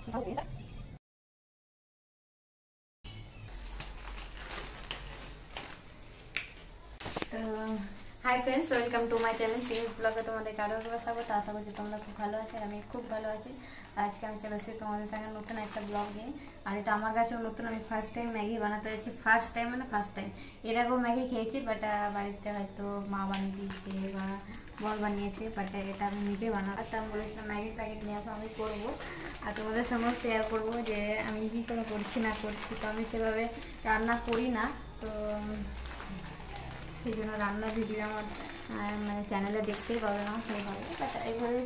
তো hi friends, welcome to my channel Simi ব্লগে তোমাদের আরও একবার স্বাগত। আশা করছি তোমরা খুব ভালো আছো, আর আমি খুব ভালো আছি। আজকে আমি চলে এসেছি তোমাদের সঙ্গে নতুন একটা ব্লগ নিয়ে। আর এটা আমার কাছেও নতুন, আমি ফার্স্ট টাইম ম্যাগি বানাতে হয়েছি। ফার্স্ট টাইম এর আগেও ম্যাগি খেয়েছি, বাট বাড়িতে হয়তো মা বানিয়ে দিয়েছে বা বর বানিয়েছে, বাট এটা আমি নিজে বানাবো। তো আমি বলেছিলাম ম্যাগির প্যাকেট নিয়ে আসো, আমি করবো আর তোমাদের সঙ্গে শেয়ার করবো যে আমি কী করে করছি না করছি। তো আমি সেভাবে রান্না করি না, তো সেই জন্য রান্নার ভিডিও আমার মানে চ্যানেলে দেখতেই পাবে না সেইভাবে। বাট এইভাবে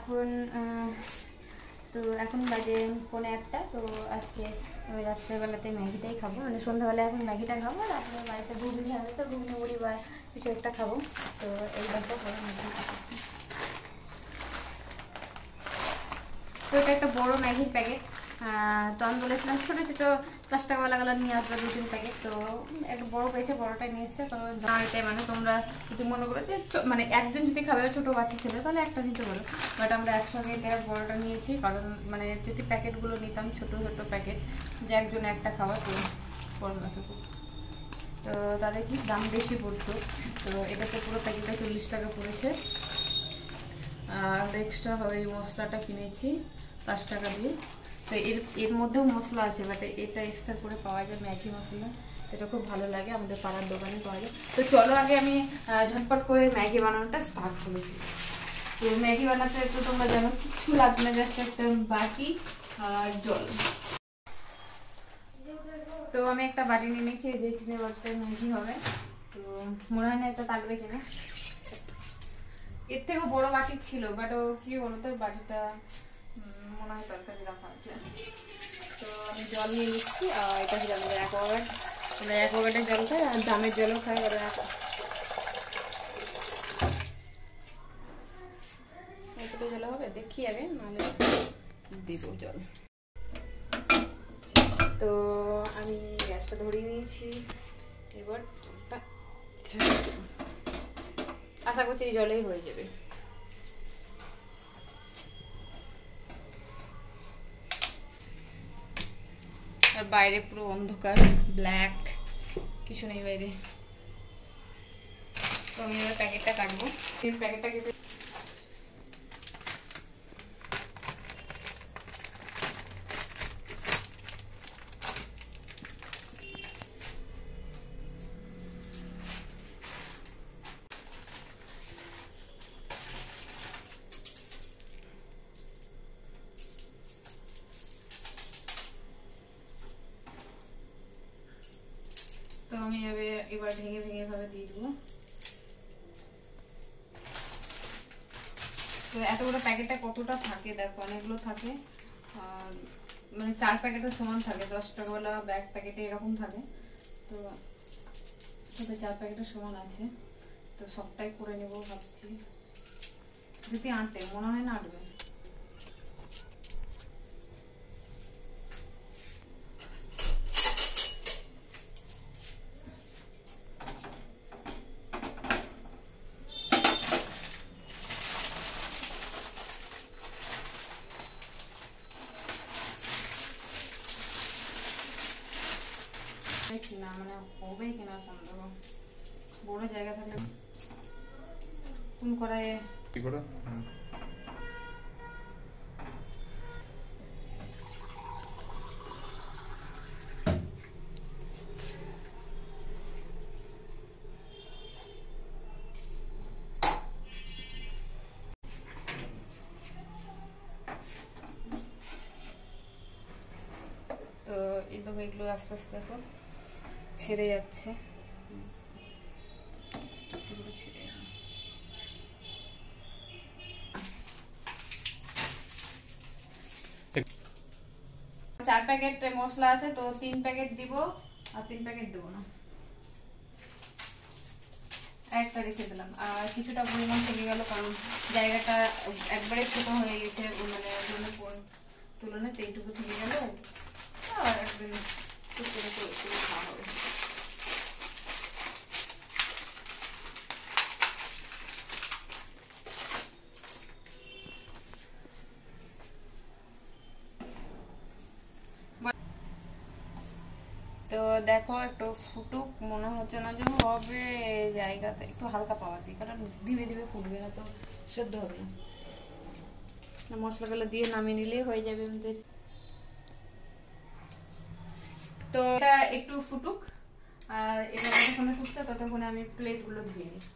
এখন বাজে 1:45। তো আজকে আমি রাত্রেবেলাতে ম্যাগিটাই খাবো, মানে সন্ধ্যাবেলায় এখন ম্যাগিটা খাবো, রাত্রে বাড়িতে ঘুগনি হবে তো ঘুগনি মুড়ি বা কিছু একটা খাবো। তো এই দেখো তো এটা একটা বড়ো ম্যাগির প্যাকেট। তো আমি বলেছিলাম ছোটো ছোটো 10 টাকাওয়ালাগুলো নিয়ে আসবে 2-3 প্যাকেট। তো একটা বড়ো পেয়েছে, বড়োটাই নিয়ে এসছে। কারণ এটাই মানে তোমরা যদি মনে করো যে মানে একজন যদি খাবে ছোটো বাচ্চা ছেলে তাহলে একটা নিতে পারো, বাট আমরা একসঙ্গে এটা বড়োটা নিয়েছি। কারণ মানে যদি প্যাকেটগুলো নিতাম ছোটো ছোটো প্যাকেট যে একজন একটা খাওয়া, তো বড় আছে তো তাদের কি দাম বেশি পড়তো। তো এটাতে পুরো প্যাকেটটা 40 টাকা পড়েছে। আর এক্সট্রা হবে এই মশলাটা কিনেছি 5 টাকা দিয়ে। তো এর মধ্যেও মশলা আছে, বাট এটা এক্সট্রা করে পাওয়া যায় ম্যাগি মশলা, এটা খুব ভালো লাগে, আমাদের পাড়ার দোকানে পাওয়া যায়। তো চলো আগে আমি ঝটপট করে ম্যাগি বানানোটা স্টার্ট করেছি। তো ম্যাগি বানাতে তো তোমরা জানো কিছু লাগবে না, জাস্ট একটা বাটি আর জল। তো আমি একটা বাটি নিয়ে নিয়েছি, যে টিনের বাটিতে ম্যাগি হবে। তো মনে হয় না এটা থাকবে কিনা, এর থেকেও বড় বাটি ছিল, বাট ও কি বলতো বাটিটা মনে হয় তরকারি রাখা আছে। তো আমি জল নিয়ে নিচ্ছি, আর এটা কি আমাদের অ্যাকোয়াগার্ডের জল খাই, আর দামের জলও খাই। এবার এতটা জল হবে দেখি আগে, নাহলে দিব জল। তো আমি গ্যাসটা ধরিয়ে নিয়েছি, এবার জলটা আশা করছি এই জলেই হয়ে যাবে। আর বাইরে পুরো অন্ধকার, ব্ল্যাক, কিছু নেই বাইরে। তো আমি এবার প্যাকেটটা কাটবো। প্যাকেটটা কেটে তো আমি এবার ভেঙে ভেঙে ভাবে দিয়ে দেবো। তো এত বড় প্যাকেটটা কতটা থাকে দেখো, অনেকগুলো থাকে। মানে 4 প্যাকেটের সমান থাকে, 10 টাকাওয়ালা ব্যাগ প্যাকেটে এরকম থাকে। তো সাথে 4 প্যাকেটের সমান আছে। তো সবটাই করে নেব ভাবছি, যদি আঁটে, মনে হয় না আঁটবে। কিনা মানে হবে কিনা সন্দেহ, বড় জায়গা থাকলে কোন কড়াইয়ে কি করে। তো এই দেখো এগুলো আস্তে আস্তে দেখো ছেড়ে যাচ্ছে। 4 প্যাকেট মশলা আছে, তো 3 প্যাকেট দিব, আর 3 প্যাকেট দেবো না, একটা রেখে দিলাম। আর কিছুটা পরিমাণ থেকে গেল, কারণ জায়গাটা একবারে ছোট হয়ে গেছে, মানে তুলনায় তো এইটুকু থেকে গেল, আর একদিন খাওয়া হবে। তো দেখো একটু ফুটুক, মনে হচ্ছে না যে হবে, জায়গাতে একটু হালকা পাওয়া দিই, কারণ ধীরে ধীরে ফুটবে না তো সেদ্ধ হবে না। মশলাগুলো দিয়ে নামিয়ে নিলেই হয়ে যাবে আমাদের। তো এটা একটু ফুটুক, আর এটা যতক্ষণে ফুটছে ততক্ষণে আমি প্লেটগুলো ধুয়ে নিই।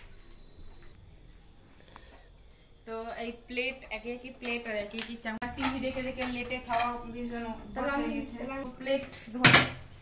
তো এই প্লেট একে একে প্লেট আর একে একে চামচ, টিভি দেখে দেখে লেটে খাওয়া ভীষণ প্লেট ধোয়া।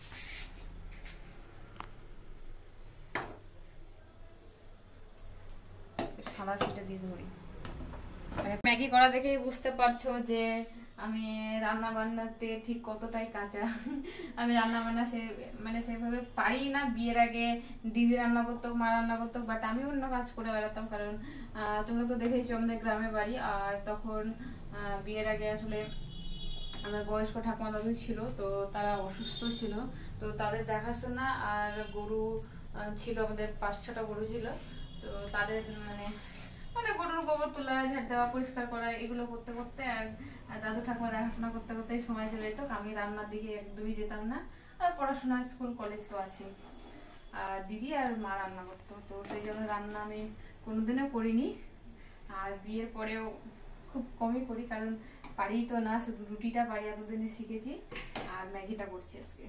সাদা ছিটে দিয়ে ধরি। ম্যাগি করা দেখেই বুঝতে পারছো যে আমি রান্না বান্নাতে ঠিক কতটাই কাঁচা। আমি রান্না বান্না সেভাবে পারি না। বিয়ের আগে দিদি রান্না করতো, মা রান্না করতো, বাট আমি অন্য কাজ করে বেড়াতাম। কারণ তোমরা তো দেখেইছো আমাদের গ্রামে বাড়ি, আর তখন বিয়ের আগে আসলে আমার বয়স্ক ঠাকুমা দাদু ছিল, তো তারা অসুস্থ ছিল, তো তাদের দেখাশোনা, আর গরু ছিল আমাদের 5-6টা গরু ছিল, তো তাদের মানে গরুর গোবর তোলা, ঝাড় দেওয়া, পরিষ্কার করা, এগুলো করতে করতে আর দাদু ঠাকুমা দেখাশোনা করতে করতে সময় চলে যেত। আমি রান্নার দিকে একদমই যেতাম না। আর পড়াশোনা, স্কুল কলেজ তো আছে, আর দিদি আর মা রান্না করতো, তো সেই জন্য রান্না আমি কোনোদিনও করিনি। আর বিয়ের পরেও খুব কমই করি, কারণ পারি তো না, শুধু রুটিটা পারি, এতদিনে শিখেছি, আর ম্যাগিটা করছি আজকে।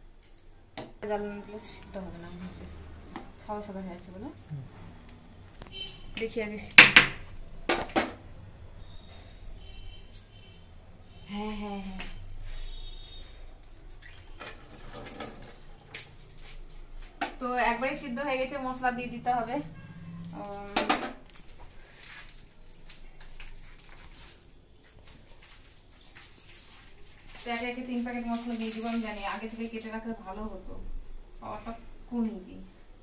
সিদ্ধ হবে না, সাদা সাদা হয়ে আছে বলে দেখি আগে। হ্যাঁ হ্যাঁ হ্যাঁ, তো একবারে সিদ্ধ হয়ে গেছে, মশলা দিয়ে দিতে হবে। একে একে 3 প্যাকেট মশলা দিয়ে দিব। আমি জানি আগে থেকে কেটে রাখলে ভালো হতো, পাওয়াটা কমিয়ে দিই।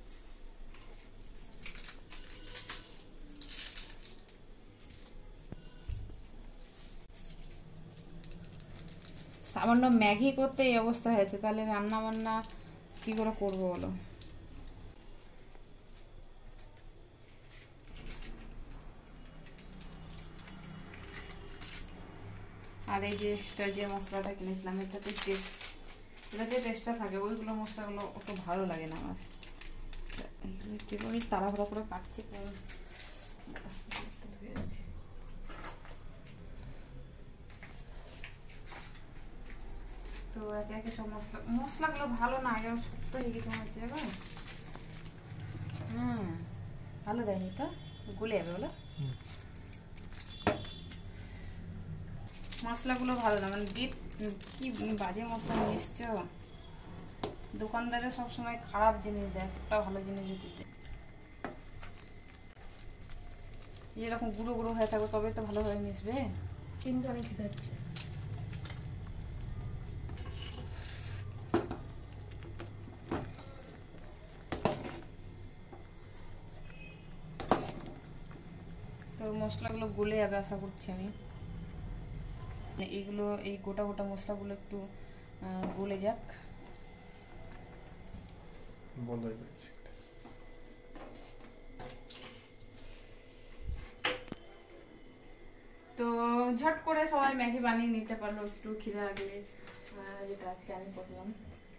সামান্য ম্যাগি করতে এই অবস্থা হয়েছে, তাহলে রান্না বান্না কি করে করবো বলো। আর এই যে এক্সট্রা যে মশলাটা কিনেছিলাম, এটাতে টেস্টটা থাকে, ওইগুলো মশলাগুলো অত ভালো লাগে না আমার। আমি তাড়াহুড়া করে কাটছি, তো একে একে সব মশলাগুলো ভালো না, আগে শক্ত হয়ে গেছে মনে হচ্ছে। ভালো দেয়নি তো, গলে যাবে বলো। মশলাগুলো ভালো না, মানে কি বাজে মশলা নিয়ে এসছো। দোকানদারে সবসময় খারাপ জিনিস দেয়, একটা ভালো জিনিস যদি দেয়। যেরকম গুঁড়ো গুঁড়ো হয়ে থাকবে তবে তো ভালোভাবে মিশবে। কিন্তু অনেক খেতে হচ্ছে। তো মশলাগুলো গলে যাবে আশা করছি আমি। এইগুলো, এই গোটা গোটা মশলাগুলো একটু গলে যাক। তো ঝট করে সবাই ম্যাগি বানিয়ে নিতে পারলো একটু খিদে লাগলে, যেটা আজকে আমি করলাম।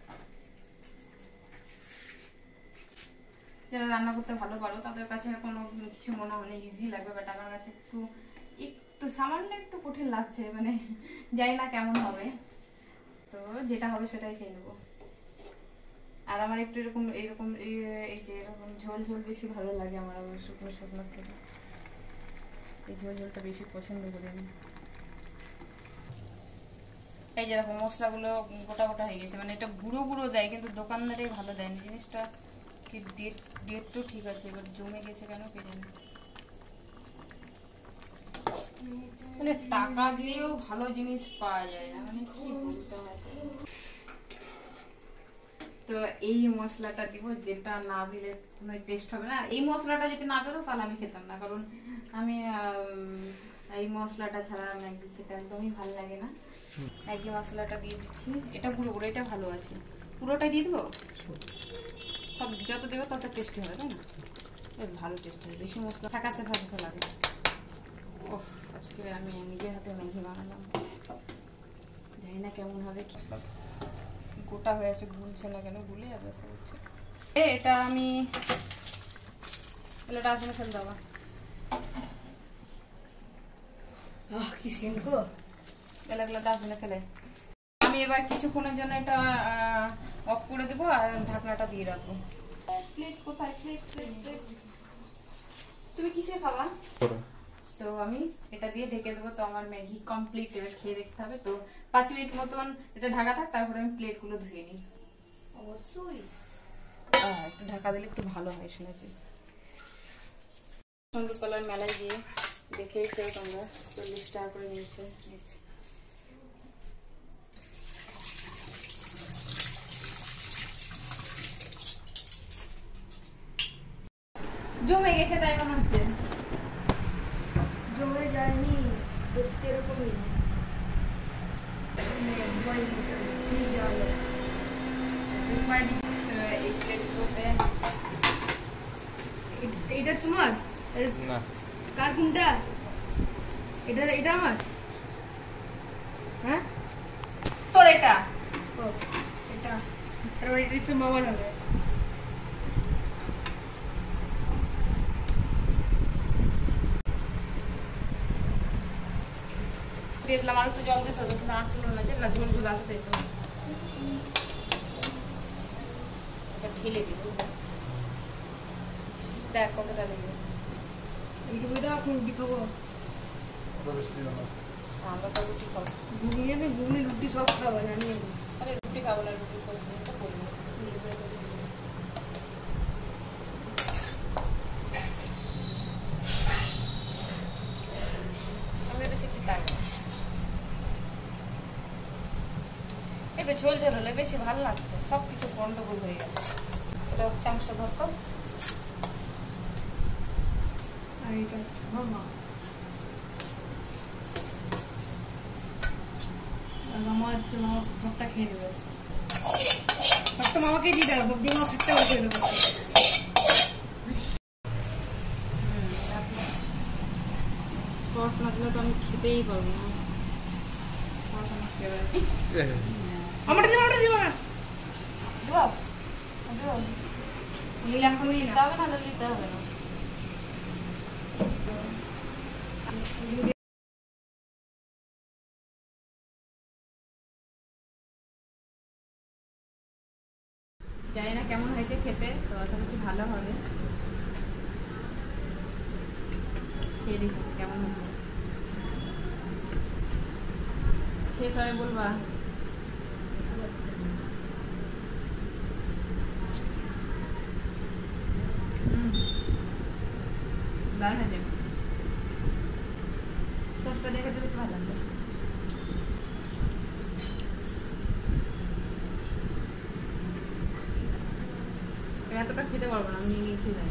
যারা রান্না করতে ভালো পারো তাদের কাছে কোনো কিছু মনে হয় ইজি লাগবে, বাট আমার কাছে একটু সামান্য একটু কঠিন লাগছে, মানে জানি না কেমন হবে, তো যেটা হবে সেটাই খেয়ে নেবো। আর আমার একটু এইরকম এই যে এরকম ঝোল ঝোল বেশি ভালো লাগে আমার, আবার শুকনো শুকনো থেকে এই ঝোল ঝোলটা বেশি পছন্দ করি আমি। এই যে দেখো মশলাগুলো গোটা গোটা হয়ে গেছে, মানে এটা গুঁড়ো গুঁড়ো দেয়, কিন্তু দোকানদারে ভালো দেয়নি জিনিসটা। কি ডেট তো ঠিক আছে, এবার জমে গেছে কেন কে জানে। মানে টাকা দিয়েও ভালো জিনিস পাওয়া যায় না, মানে কি বলতে হয়। তো এই মশলাটা দিব, যেটা না দিলে কোনো টেস্ট হবে না। এই মশলাটা যদি না পেতো তাহলে আমি খেতাম না, কারণ আমি এই মশলাটা ছাড়া ম্যাগি খেতে একদমই ভালো লাগে না। ম্যাগি মশলাটা দিয়ে দিচ্ছি, এটা গুঁড়ো গুঁড়ো, এটা ভালো আছে। পুরোটাই দিয়ে দেবো, সব যত দেবো তত টেস্টি হবে, তাই না? ভালো টেস্ট হবে, বেশি মশলা ফ্যাকাসে লাগে। ওফ, আজকে আমি নিজের হাতে ম্যাগি বানালাম, জানি না কেমন হবে। গোটা হয়ে আছে, গুলছে না কেন, গুলে যাবে হচ্ছে। এটা আমি ডাস্টবিনে ফেলে দেবো। কি সেন্ট গো, এগুলো ডাস্টবিনে ফেলে। আমি এবার কিছুক্ষণের জন্য এটা অফ করে দেবো আর ঢাকনাটা দিয়ে রাখবো। প্লেট কোথায়? প্লেট তুমি কিসে খাবা? তো আমি এটা দিয়ে ঢেকে দেবো। তো আমার ম্যাগি কমপ্লিট, এবার খেয়ে দেখতে হবে। তো 5 মিনিট মতন এটা ঢাকা থাক, তারপরে আমি প্লেটগুলো ধুয়ে নিই। অবশ্যই একটু ঢাকা দিলে একটু ভালো হয় শুনেছি। সুন্দর কালার মেলায় দিয়ে দেখে এসেও তোমরা 40 টাকা করে নিয়েছে। জমে গেছে তাই মনে হচ্ছে। জমে যায়নি, দেখতে এরকমই। এটা তোমার না? কার কোনটা? এটা আমার। হ্যাঁ তোর এটা। ও এটা, তারপরে এটা হচ্ছে মামার হবে। দিয়ে দিলাম, আর একটু জল দিতে হবে না, না ঝোল ঝোল আসতে দিত। এটা ঢেলে দিত, দেখ কতটা লেগে। এইটুকু দাও, এখন রুটি খাবো। আমরা তো রুটি খাবো। ঘুগনি রুটি সব খাবো জানি। আরে রুটি খাবো না, রুটি পছন্দ তো করবো। আমি বেশি খেতে পারি না। একটু ঝোল ঝোল হলে বেশি ভালো লাগতো, সব কিছু গন্ডগোল হয়ে গেল। এটা চামচ ধরতো। আর এটা হচ্ছে মামা, মামা হচ্ছে মামা সবটা খেয়ে নেবে। সবটা মামাকে দিয়ে দেবো, দিয়ে মামা খাটটা বসে দেবো। সস না দিলে তো আমি খেতেই পারবো না। আমারটা দিব না। এখন নিতে হবে না, নিতে হবে না। জানি না কেমন হয়েছে খেতে, তো আশা করছি ভালো হবে। খেয়ে দেখি কেমন হয়েছে, খেয়ে সবাই বলবা। দারুণ হয়েছে, সসটা দেখে তো বেশি ভালো লাগছে। এতটা খেতে পারবো না, আমি নিয়ে নিয়েছি জানি।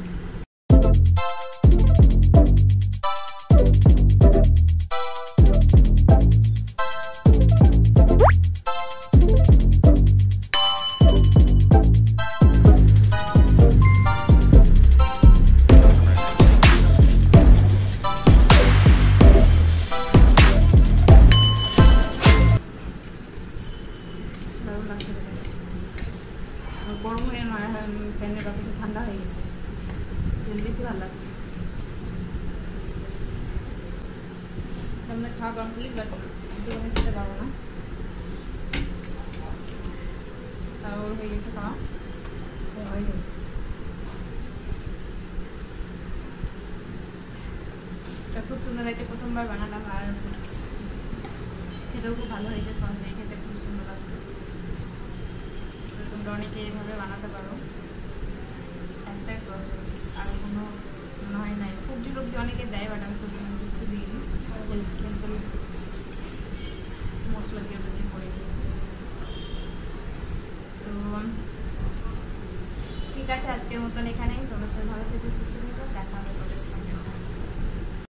গরম হয়ে নয়, ফ্যানের বাতাসে ঠান্ডা হয়ে গেছে, বেশি ভালো লাগছে। আমাদের খাওয়া কমপ্লিট, বাট আমি খেতে পারবো না, তাও হয়ে গেছে খাওয়া। খুব সুন্দর হয়েছে, প্রথমবার বানালাম, আর খেতেও খুব ভালো হয়েছে। সন্ধ্যে খেতে খুব সুন্দর লাগছে। তোমরা অনেকে এইভাবে বানাতে পারো, একটাই প্রসেস, আর কোনো মনে হয় নাই। সবজি টবজি অনেকে দেয়, বাট আমি সবজি একটু দিইনি, সিম্পল মশলা দিয়ে ওটা দিয়ে করে দিই। তো ঠিক আছে, আজকের মতন এখানেই। তোমরা সবাই ভালো থেকে সুস্থ থেকো, দেখা হবে।